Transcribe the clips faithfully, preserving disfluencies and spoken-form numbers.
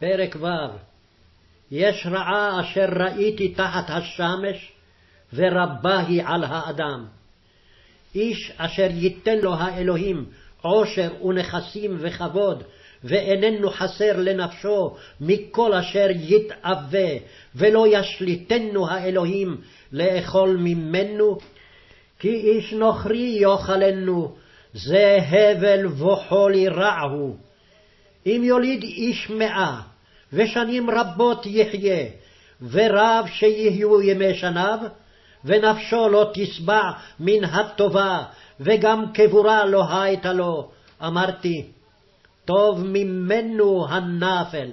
פרק ו' יש רעה אשר ראיתי תחת השמש, ורבה היא על האדם. איש אשר ייתן לו האלוהים עושר ונכסים וכבוד, ואיננו חסר לנפשו מכל אשר יתאווה, ולא ישליטנו האלוהים לאכול ממנו, כי איש נוכרי יאכלנו, זה הבל וחולי רע הוא. אם יוליד איש מאה, ושנים רבות יחיה, ורב שיהיו ימי שניו, ונפשו לא תשבע מן הטובה, וגם קבורה לא הייתה לו, אמרתי, טוב ממנו הנפל.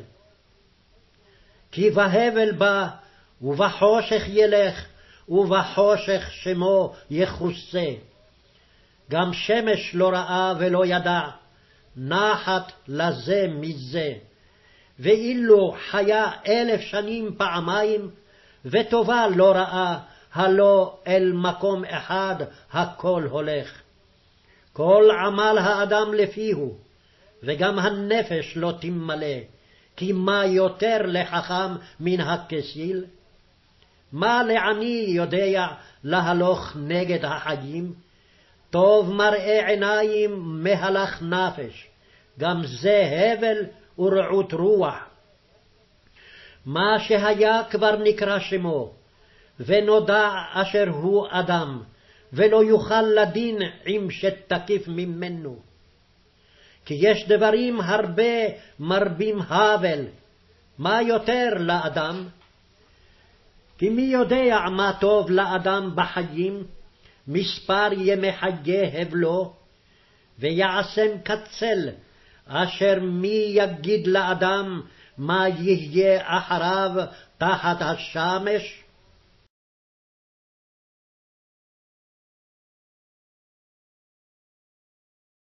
כי בהבל בא, ובחושך ילך, ובחושך שמו יחוסה. גם שמש לא ראה ולא ידע, נחת לזה מזה. ואילו חיה אלף שנים פעמיים, וטובה לא ראה, הלא אל מקום אחד הכל הולך. כל עמל האדם לפיהו, וגם הנפש לא תמלא, כי מה יותר לחכם מן הכסיל? מה לעני יודע להלוך נגד החיים? טוב מראה עיניים מהלך נפש, גם זה הבל ורעות רוח. מה שהיה כבר נקרא שמו, ונודע אשר הוא אדם, ולא יוכל לדין עם שתקיף ממנו. כי יש דברים הרבה מרבים הבל, מה יותר לאדם? כי מי יודע מה טוב לאדם בחיים, מספר ימי חיי הבלו, ויעשם קצל, אשר מי יגיד לאדם מה יהיה אחריו תחת השמש?